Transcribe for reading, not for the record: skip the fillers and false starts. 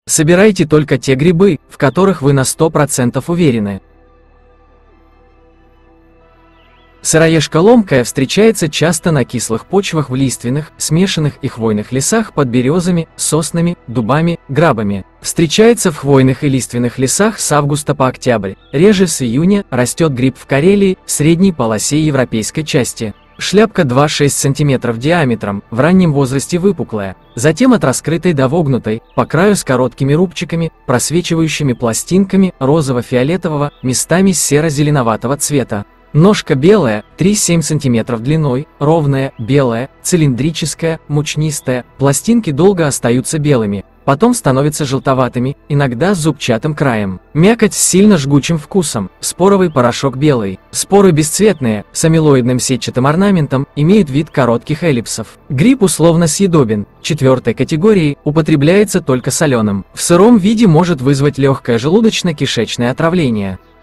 Собирайте только те грибы, в которых вы на 100% уверены. Сыроежка ломкая встречается часто на кислых почвах в лиственных, смешанных и хвойных лесах под березами, соснами, дубами, грабами. Встречается в хвойных и лиственных лесах с августа по октябрь. Реже с июня растет гриб в Карелии, в средней полосе европейской части. Шляпка 2-6 см диаметром, в раннем возрасте выпуклая, затем от раскрытой до вогнутой, по краю с короткими рубчиками, просвечивающими пластинками розово-фиолетового, местами серо-зеленоватого цвета. Ножка белая, 3-7 см длиной, ровная, белая, цилиндрическая, мучнистая, пластинки долго остаются белыми, потом становятся желтоватыми, иногда с зубчатым краем. Мякоть с сильно жгучим вкусом, споровый порошок белый. Споры бесцветные, с амилоидным сетчатым орнаментом, имеют вид коротких эллипсов. Гриб условно съедобен, 4 категории, употребляется только соленым. В сыром виде может вызвать легкое желудочно-кишечное отравление.